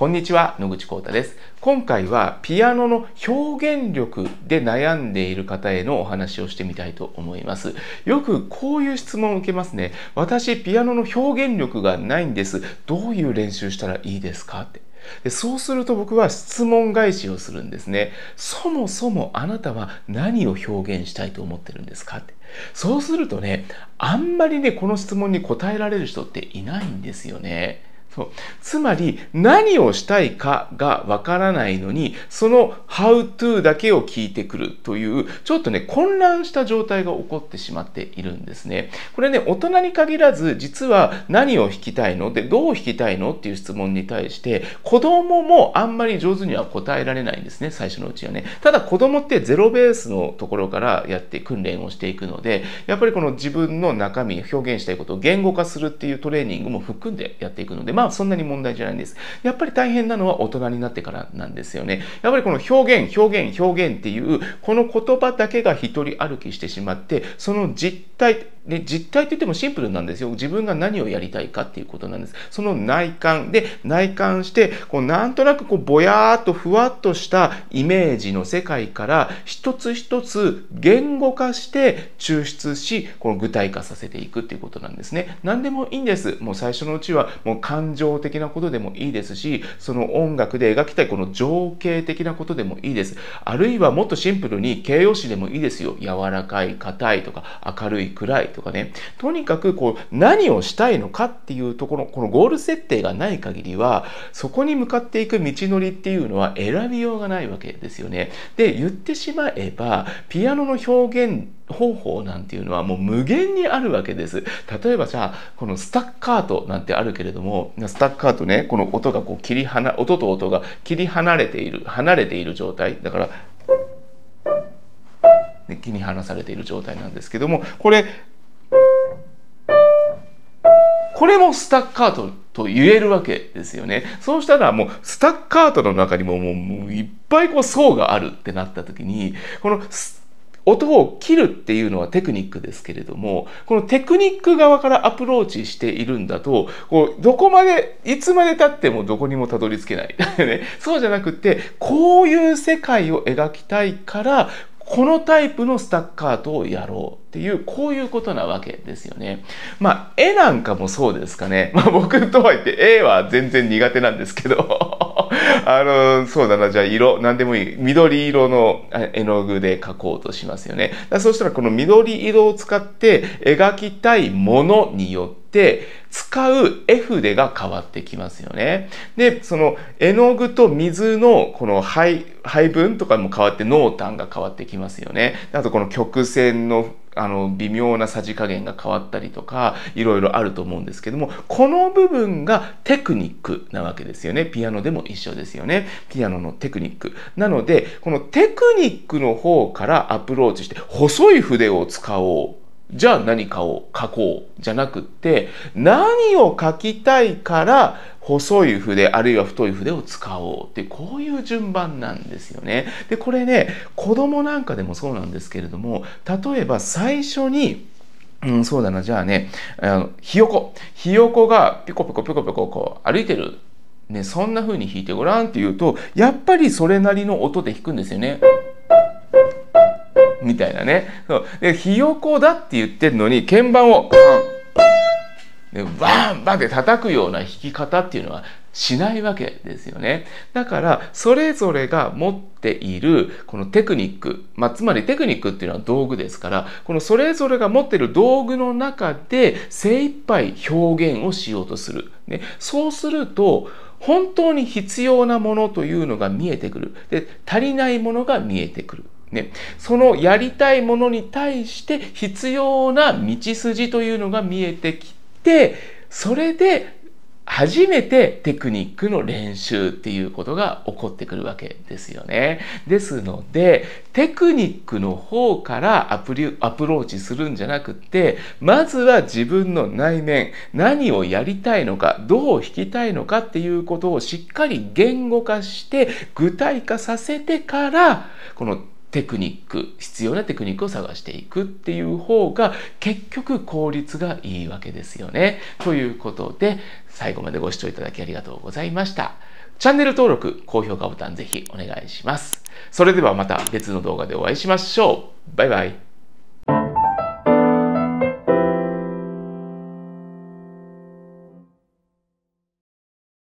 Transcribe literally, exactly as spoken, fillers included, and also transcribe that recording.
こんにちは、野口浩太です。今回はピアノの表現力で悩んでいる方へのお話をしてみたいと思います。よくこういう質問を受けますね。私、ピアノの表現力がないんです。どういう練習したらいいですかって。でそうすると僕は質問返しをするんですね。そもそもあなたは何を表現したいと思ってるんですかって。そうするとね、あんまりね、この質問に答えられる人っていないんですよね。そうつまり何をしたいかがわからないのに、その How to だけを聞いてくるというちょっとね混乱した状態が起こってしまっているんですね。これね、大人に限らず、実は何を弾きたいのでどう弾きたいのっていう質問に対して子供もあんまり上手には答えられないんですね、最初のうちはね。ただ子供ってゼロベースのところからやって訓練をしていくので、やっぱりこの自分の中身表現したいことを言語化するっていうトレーニングも含んでやっていくので、まあまあそんなに問題じゃないんです。やっぱり大変なのは大人になってからなんですよね。やっぱりこの表現表現表現っていうこの言葉だけが一人歩きしてしまって、その実態で実態って言ってもシンプルなんですよ。自分が何をやりたいかっていうことなんです。その内観で内観してこうなんとなくこうぼやーっとふわっとしたイメージの世界から一つ一つ言語化して抽出し、この具体化させていくっていうことなんですね。何でもいいんです。もう最初のうちはもう感情的なことでもいいですし、その音楽で描きたいこの情景的なことでもいいです。あるいはもっとシンプルに形容詞でもいいですよ。柔らかい、硬いとか明るい、暗いとかね。とにかくこう何をしたいのかっていうところ、このゴール設定がない限りはそこに向かっていく道のりっていうのは選びようがないわけですよね。で言ってしまえばピアノの表現方法なんていうのはもう無限にあるわけです。例えばじゃあこのスタッカートなんてあるけれども、スタッカートね、この音がこう切り離音と音が切り離れている離れている状態だから、ね、切り離されている状態なんですけども、これこれもスタッカートと言えるわけですよね。そうしたらもうスタッカートの中にももう、もういっぱいこう層があるってなった時に、この音を切るっていうのはテクニックですけれども、このテクニック側からアプローチしているんだと、こうどこまでいつまで経ってもどこにもたどり着けないね。そうじゃなくて、こういう世界を描きたいからこのタイプのスタッカートをやろうっていう、こういうことなわけですよね。まあ絵なんかもそうですかね。まあ僕とは言って絵は全然苦手なんですけどあのそうだな、じゃあ色何でもいい緑色の絵の具で描こうとしますよね。だそうしたらこの緑色を使って描きたいものによって使う絵筆が変わってきますよね。でその絵の具と水のこの配配分とかも変わって濃淡が変わってきますよね。あとこの曲線のあの微妙なさじ加減が変わったりとかいろいろあると思うんですけども、この部分がテクニックなわけですよね。ピアノでも一緒ですよね。ピアノのテクニックなので、このテクニックの方からアプローチして細い筆を使おう、じゃあ何かを書こうじゃなくって、何を書きたいから細い筆あるいは太い筆を使おうって、こういう順番なんですよね。でこれね、子供なんかでもそうなんですけれども、例えば最初にうん、そうだな、じゃあね、あのひよこひよこがピコピコピコピコこう歩いてる、ね、そんな風に弾いてごらんっていうと、やっぱりそれなりの音で弾くんですよね。みたいなね。そうでひよこだって言ってるのに鍵盤をでバンバンって叩くような弾き方っていうのはしないわけですよね。だからそれぞれが持っているこのテクニック、まあ、つまりテクニックっていうのは道具ですから、このそれぞれが持っている道具の中で精一杯表現をしようとする、ね、そうすると本当に必要なものというのが見えてくる。で足りないものが見えてくる。ね、そのやりたいものに対して必要な道筋というのが見えてきて、それで初めてテクニックの練習っていうことが起こってくるわけですよね。ですのでテクニックの方からアプリアプローチするんじゃなくって、まずは自分の内面、何をやりたいのか、どう弾きたいのかっていうことをしっかり言語化して具体化させてから、このテクニック、必要なテクニックを探していくっていう方が結局効率がいいわけですよね。ということで最後までご視聴いただきありがとうございました。 チャンネル登録、高評価ボタンぜひお願いします。それではまた別の動画でお会いしましょう。バイバイ。